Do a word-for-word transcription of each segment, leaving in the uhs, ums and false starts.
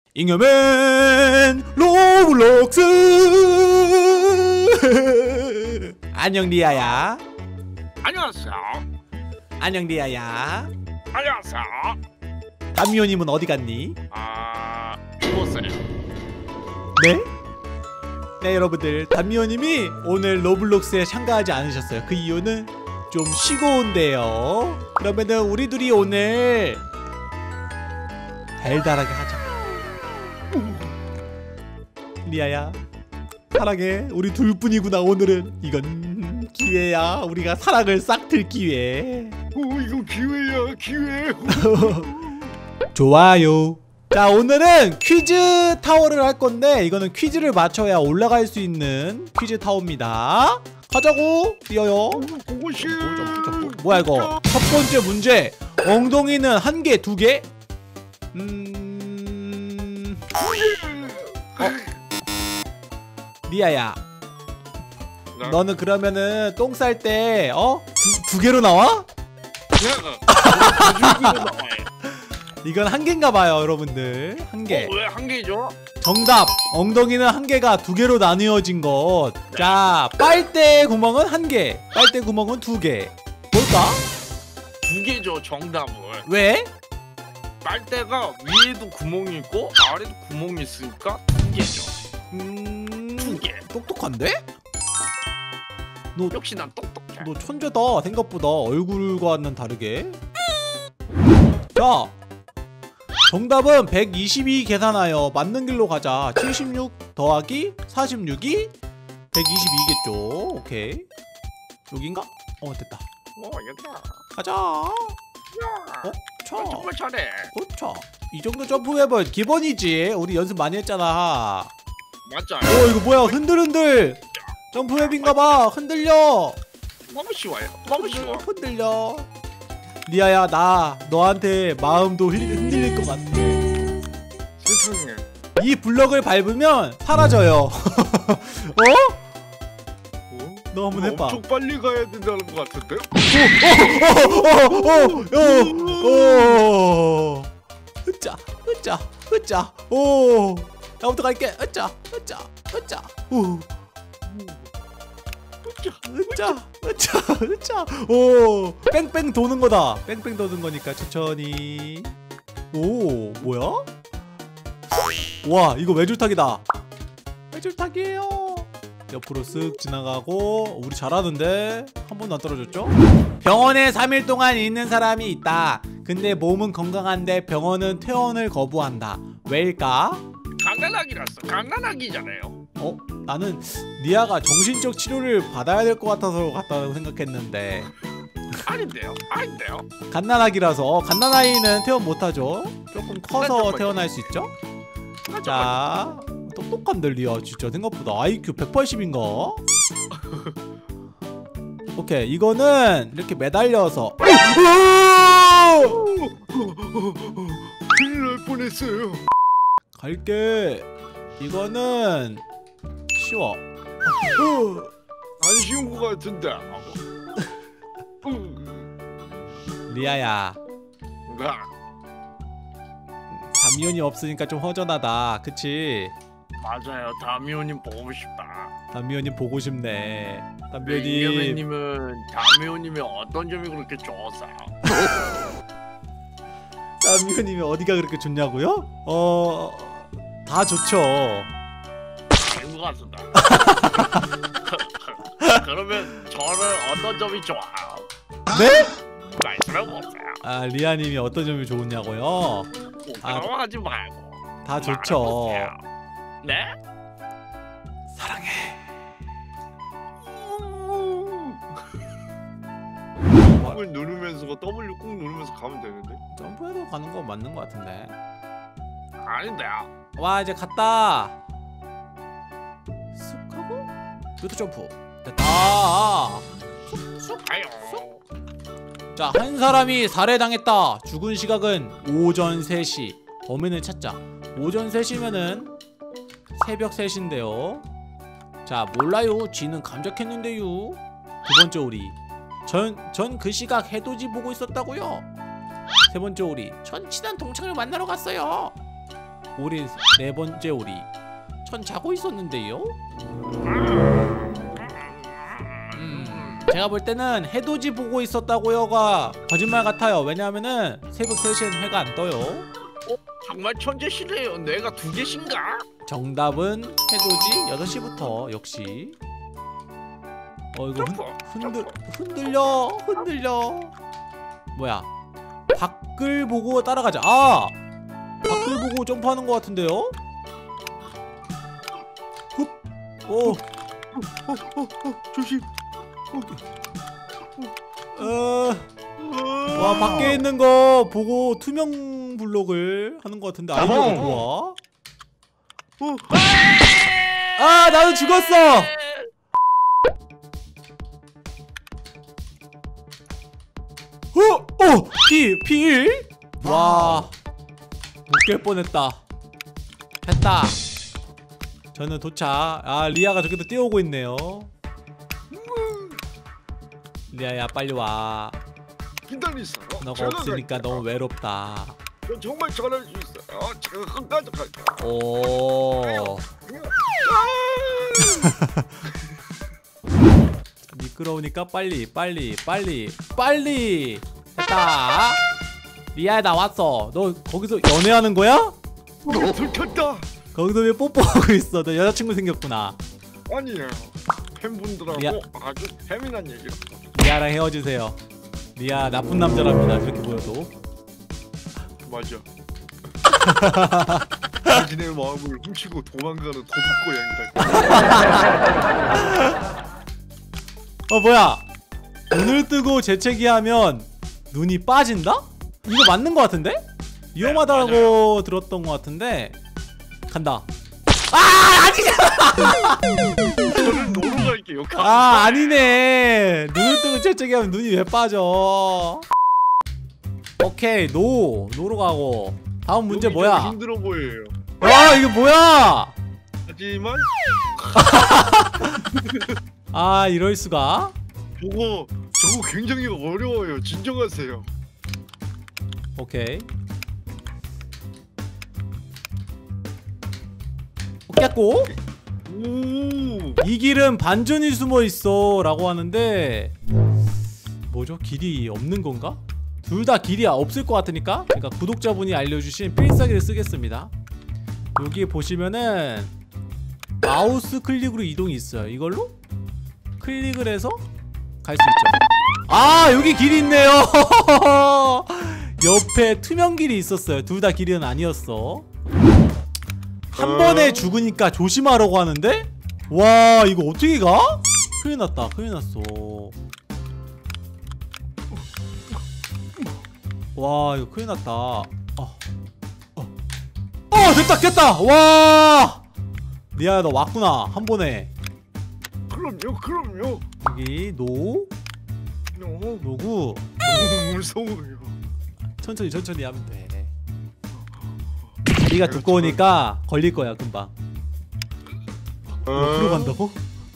잉여맨 로블록스. 안녕 리아야. 안녕하세요. 안녕 리아야. 안녕하세요. 담미호님은 어디 갔니? 아... 죽었어요. 네? 네 여러분들, 담미호님이 오늘 로블록스에 참가하지 않으셨어요. 그 이유는 좀 쉬고 온대요. 그러면은 우리 둘이 오늘 달달하게 하자. 리아야 사랑해. 우리 둘뿐이구나 오늘은. 이건 기회야. 우리가 사랑을 싹틀 기회. 오, 이거 기회야 기회. 좋아요. 자, 오늘은 퀴즈 타워를 할 건데 이거는 퀴즈를 맞춰야 올라갈 수 있는 퀴즈 타워입니다. 가자고. 뛰어요. 고고씨. 뭐야 이거. 첫 번째 문제. 엉덩이는 한 개, 두 개? 음... 어? 리아야, 네? 너는 그러면은 똥 쌀 때 어? 두, 두 개로 나와? 이건 한 개인가 봐요 여러분들. 한 개. 어, 왜 한 개죠? 정답. 엉덩이는 한 개가 두 개로 나뉘어진 것. 네. 자, 빨대 구멍은 한 개, 빨대 구멍은 두 개. 뭘까? 두 개죠 정답은. 왜? 빨대가 위에도 구멍이 있고 아래도 구멍이 있으니까 두 개죠. 음... 두 개. 똑똑한데? 너, 역시 난 똑똑해. 너 천재다. 생각보다 얼굴과는 다르게. 자, 정답은 백이십이 계산하여 맞는 길로 가자. 칠십육 더하기 사십육이 백이십이겠죠. 오케이. 여긴가? 어, 됐다. 어 여기다. 가자. 야. 어? 쳐. 어, 정말 잘해. 그렇죠. 이 정도 점프해봐. 기본이지. 우리 연습 많이 했잖아. 맞아요. 오, 이거 뭐야? 흔들흔들. 점프맵인가봐. 흔들려. 너무 쉬워요. 너무 쉬워. 흔들려. 리아야, 나 너한테 마음도 흔- 흔들릴 것 같네. 세상에. 이 블럭을 밟으면 사라져요. 어? 어? 너 한번 해봐. 엄청 빨리 가야 된다는 것 같은데? 오! 으짜, 으짜, 으짜. 오! 나부터 갈게. 으짜, 으짜, 으짜. 오! 으짜, 으짜, 으짜. 오! 뺑뺑 도는 거다. 뺑뺑 도는 거니까 천천히. 오, 뭐야? 와, 이거 외줄타기다. 외줄타기예요. 옆으로 쓱 지나가고. 우리 잘하는데? 한 번도 안 떨어졌죠? 병원에 삼 일 동안 있는 사람이 있다. 근데 몸은 건강한데 병원은 퇴원을 거부한다. 왜일까? 갓난아기라서. 갓난아기잖아요. 어? 나는 리아가 정신적 치료를 받아야 될 것 같아서 갔다고 생각했는데 아닌데요? 아닌데요? 갓난아기라서. 갓난아이는 퇴원 못하죠. 조금 커서 퇴원할 수 있죠? 자, 똑똑한데 리아 진짜 생각보다. 아이큐 백팔십인가? 오케이, 이거는 이렇게 매달려서. 큰일 날 뻔했어요. 갈게. 이거는 쉬워. 안 쉬운 것 같은데. 리아야, 나 담미온이 없으니까 좀 허전하다. 그치? 맞아요. 다미오님 보고 싶다. 담미온님 보고 싶네. 담미온님. 이겨맨님은 다미오님의 어떤 점이 그렇게 좋았어? 담미온님이 어디가 그렇게 좋냐고요? 어... 다 좋죠. 아닌 것 같습니다. 그러면 저는 어떤 점이 좋아요? 네? 말씀해보세요. 아, 리아님이 어떤 점이 좋으냐고요? 아, 부끄러워하지 말고 다 좋죠. 말해보세요. 네? 사랑해. 꾹 누르면서 W 꾹 누르면서 가면 되는데? 점프해도 가는 거 맞는 거 같은데. 아닌데요. 와, 이제 갔다. 쓱 하고 이것도 점프. 됐다. 아유. 자, 한 사람이 살해당했다. 죽은 시각은 오전 세 시. 범인을 찾자. 오전 세 시면은 새벽 세 시인데요. 자, 몰라요. 쥐는 감작했는데요. 두 번째 오리. 전, 전 그 시각 해돋이 보고 있었다고요. 세 번째 오리. 전 친한 동창을 만나러 갔어요. 오리 네 번째 오리. 전 자고 있었는데요. 음, 제가 볼 때는 해돋이 보고 있었다고요가 거짓말 같아요. 왜냐하면은 새벽 세 시엔 해가 안 떠요. 어? 정말 천재시네요. 내가 두 개신가? 정답은 해돋이 여섯 시부터 역시. 어 이거 흔, 흔들, 흔들려 흔들려. 뭐야, 밖을 보고 따라가자. 아! 밖을 보고 점프하는 것 같은데요? 흡! 오! 어, 어, 어, 조심. 어... 와, 밖에 있는 거 보고 투명 블록을 하는 것 같은데 아이디어가 좋아. 어. 아! 나도 죽었어! 어! 어! 피! 피일? 와, 못 깰 뻔했다. 됐다. 저는 도착. 아, 리아가 저기도 뛰어오고 있네요. 리아야 빨리 와. 기다리세요. 너가 없으니까 너무 외롭다. 저 정말 잘할 수 있어요. 제가 끝까지 갈게요. 오. 미끄러우니까 빨리 빨리 빨리 빨리. 됐다. 리아야 나 왔어. 너 거기서 연애하는 거야? 어, 들켰다. 거기서 왜 뽀뽀하고 있어? 너 여자친구 생겼구나. 아니에요. 팬분들하고 리아. 아주 재미난 얘기를. 리아랑 헤어지세요. 리아 나쁜 남자랍니다. 그렇게 보여도. 맞아. 자신의 마음을 훔치고 도망가는 도둑 고양이다. 어 뭐야? 눈을 뜨고 재채기 하면 눈이 빠진다? 이거 맞는 거 같은데? 위험하다고 네, 들었던 거 같은데. 간다. 아 아니잖아. 저는 노로 갈게요. 아 아니네. 눈을 뜨고 재채기 하면 눈이 왜 빠져? 오케이 노 노로 가고. 다음 문제 여기 좀 뭐야? 힘들어 보여요. 와 이게 뭐야? 하지만 아 이럴 수가? 저거 저거 굉장히 어려워요. 진정하세요. 오케이. 깼고. 오. 이 길은 반전이 숨어있어 라고 하는데 뭐죠? 길이 없는 건가? 둘 다 길이 없을 것 같으니까 제가 구독자분이 알려주신 필살기를 쓰겠습니다. 여기 보시면은 마우스 클릭으로 이동이 있어요. 이걸로 클릭을 해서 갈 수 있죠. 아 여기 길이 있네요. 옆에 투명 길이 있었어요. 둘 다 길은 아니었어. 한 번에 죽으니까 조심하라고 하는데? 와 이거 어떻게 가? 큰일 났다. 큰일 났어. 와 이거 큰일 났다. 어, 어. 어 됐다 됐다. 와 리아야 너 왔구나. 한 번에. 그럼요, 그럼요. 여기 노 너무 노구. 너무 무서워요. 천천히 천천히 하면 돼. 다리가 두꺼우니까 걸릴 거야 금방. 옆으로 간다고?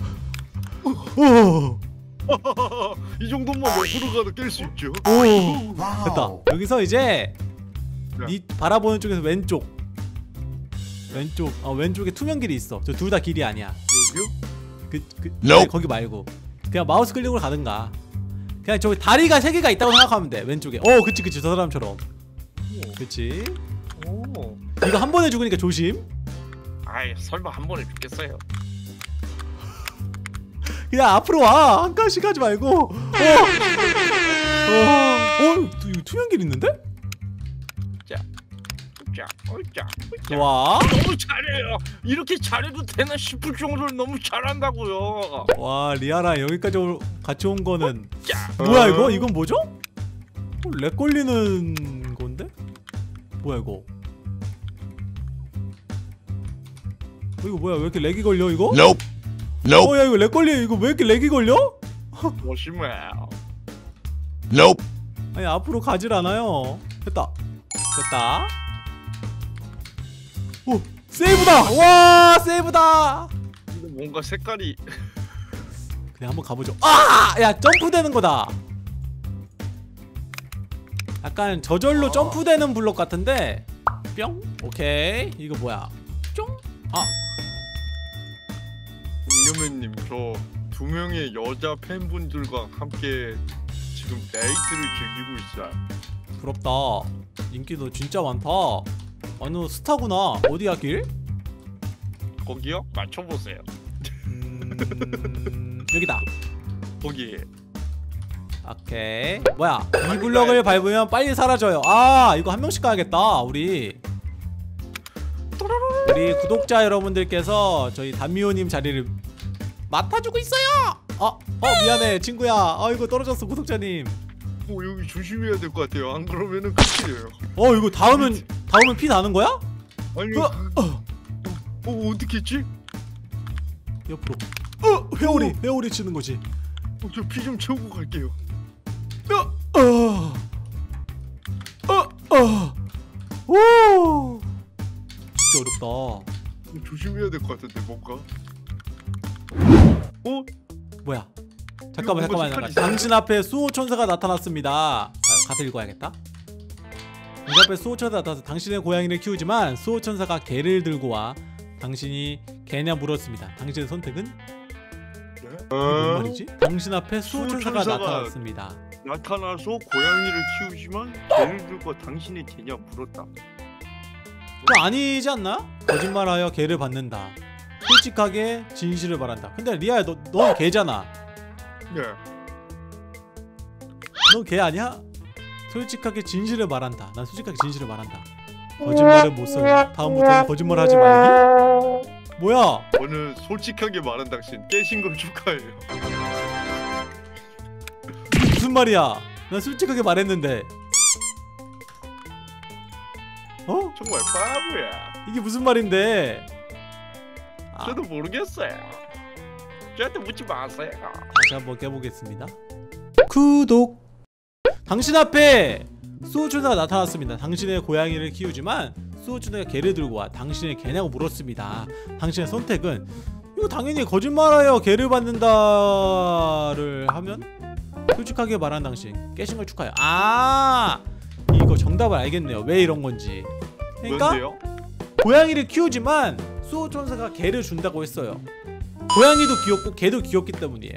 오. 이 정도면 옆으로 가도 깰 수 있죠. 오. 됐다. 여기서 이제 네. 니 바라보는 쪽에서 왼쪽 왼쪽 어 왼쪽에 투명 길이 있어. 저 둘 다 길이 아니야. 여기요? 그, 그 아니, 거기 말고 그냥 마우스 클릭으로 가든가. 그냥 저기 다리가 세 개가 있다고 생각하면 돼. 왼쪽에. 어 그치 그치 저 사람처럼. 그치. 오. 이거 한 번에 죽으니까 조심. 아이 설마 한 번에 죽겠어요? 그냥 앞으로 와. 한 칸씩 하지 말고. 어. 어. 어. 이거 투명 길 있는데? 자, 자, 자, 좋아. 너무 잘해요. 이렇게 잘해도 되나 싶을 정도로 너무 잘한다고요. 와 리아랑 여기까지 올- 같이 온 거는 자, 뭐야 이거? 이건 뭐죠? 어, 렉 걸리는 건데? 뭐야 이거? 어, 이거 뭐야 왜 이렇게 렉이 걸려 이거? Nope. Nope. 어 야 이거 렉 걸려. 이거 왜 이렇게 렉이 걸려? 조심해요. Nope. 아니 앞으로 가질 않아요. 됐다 됐다. 오 세이브다. 와 세이브다. 근데 뭔가 색깔이 그냥 한번 가보죠. 아! 야 점프되는 거다. 약간 저절로 점프되는 블록 같은데 뿅. 오케이. 이거 뭐야? 쫑. 아. 잉여맨님 저 두 명의 여자 팬분들과 함께 지금 데이트를 즐기고 있어요. 부럽다. 인기도 진짜 많다. 아니 너 스타구나. 어디야 길? 거기요? 맞춰보세요. 음... 여기다. 거기. 오케이. 뭐야? 이 블럭을 밟으면 빨리 사라져요. 아 이거 한 명씩 가야겠다. 우리 우리 구독자 여러분들께서 저희 단미호님 자리를 맡아주고 있어요. 어, 어 미안해 친구야. 아이고 떨어졌어 구독자님. 어 여기 조심해야 될 것 같아요. 안 그러면은 끝이에요. 어 이거 닿으면 닿으면 피 나는 거야? 아니 어, 그, 어, 어 어떻게 했지? 옆으로. 어 회오리 회오리 치는 거지. 어, 저 피 좀 채우고 갈게요. 어, 어, 어, 어, 오, 진짜 어렵다. 어, 조심해야 될 것 같은데 뭔가. 어? 뭐야? 잠깐만 이거 뭔가 잠깐만 잠깐만. 색깔이 당신 앞에 수호천사가 나타났습니다. 아, 가서 읽어야겠다. 당신 앞에 수호천사가 나타나서 당신의 고양이를 키우지만 수호천사가 개를 들고 와 당신이 개냐 물었습니다. 당신의 선택은? 이게 뭔 말이지? 당신 앞에 수호천사가 수호천사가- 나타났습니다. 나타나서 고양이를 키우지만 개를 들고 당신의 개냐 물었다. 그거 아니지 않나? 거짓말하여 개를 받는다. 솔직하게 진실을 말한다. 근데 리아야 너, 너 개잖아. 네. 너 개 아니야? 솔직하게 진실을 말한다. 난 솔직하게 진실을 말한다. 거짓말을 못 써요. 다음부터는 거짓말 하지 말기. 뭐야? 저는 솔직하게 말한 당신 깨신 걸 축하해요. 이게 무슨 말이야? 난 솔직하게 말했는데. 어? 정말 바보야. 이게 무슨 말인데? 아, 저도 모르겠어요. 저한테 묻지 마세요. 다시 한번 깨보겠습니다. 구독. 당신 앞에 수호천사가 나타났습니다. 당신의 고양이를 키우지만 수호천사가 개를 들고 와 당신의 개냐고 물었습니다. 당신의 선택은? 이거 당연히 거짓말하여 개를 받는다를 하면 솔직하게 말한 당신 깨신 걸 축하해요. 아 이거 정답을 알겠네요. 왜 이런 건지. 그러니까 뭔데요? 고양이를 키우지만 수호천사가 개를 준다고 했어요. 고양이도 귀엽고 개도 귀엽기 때문이에요.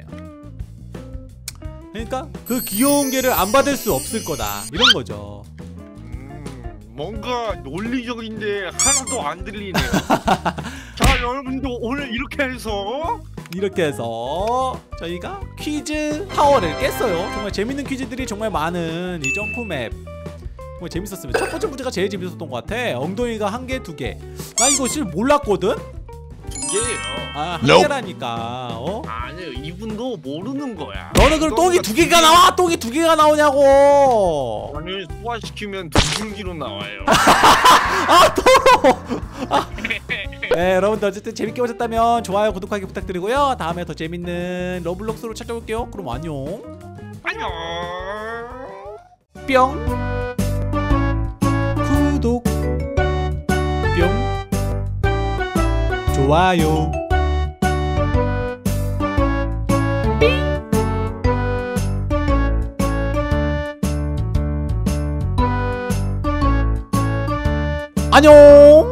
그러니까 그 귀여운 개를 안 받을 수 없을 거다 이런 거죠. 음, 뭔가 논리적인데 하나도 안 들리네요. 자 여러분들 오늘 이렇게 해서 이렇게 해서 저희가 퀴즈 타워를 깼어요. 정말 재밌는 퀴즈들이 정말 많은 이 점프맵 정말 재밌었습니다. 첫 번째 문제가 제일 재밌었던 것 같아. 엉덩이가 한 개, 두 개. 나 이거 사실 몰랐거든? 두 개예요. 아, 한 Nope. 개라니까. 어? 아니요 이분도 모르는 거야. 너는 그럼 똥이 두 개가 나와! 똥이 두 개가 나오냐고! 아니 소화시키면 두 줄기로 나와요. 아, 더러워! 아. 네, 여러분들 어쨌든 재밌게 보셨다면 좋아요, 구독하기 부탁드리고요. 다음에 더 재밌는 러블록스로 찾아올게요. 그럼 안녕. 안녕. 뿅. 구독. 뿅. 좋아요. 안녕.